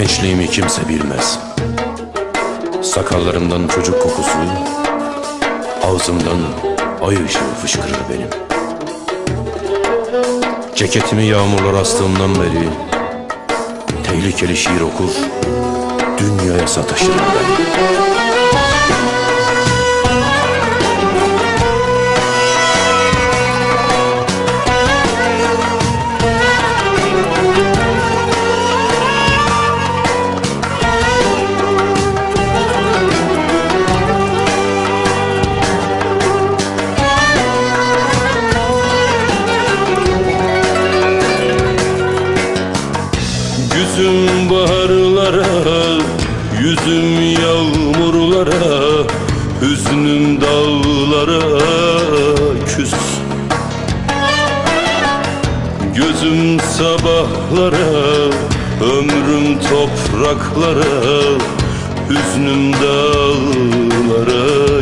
Gençliğimi kimse bilmez. Sakallarımdan çocuk kokusu, ağzımdan ay ışığı fışkırır benim. Ceketimi yağmurlar astığımdan beri tehlikeli şiir okur, dünyaya sataşırım ben. Yüzüm baharlara, yüzüm yağmurlara, hüznüm dağlara küs. Gözüm sabahlara, ömrüm topraklara, hüznüm dağlara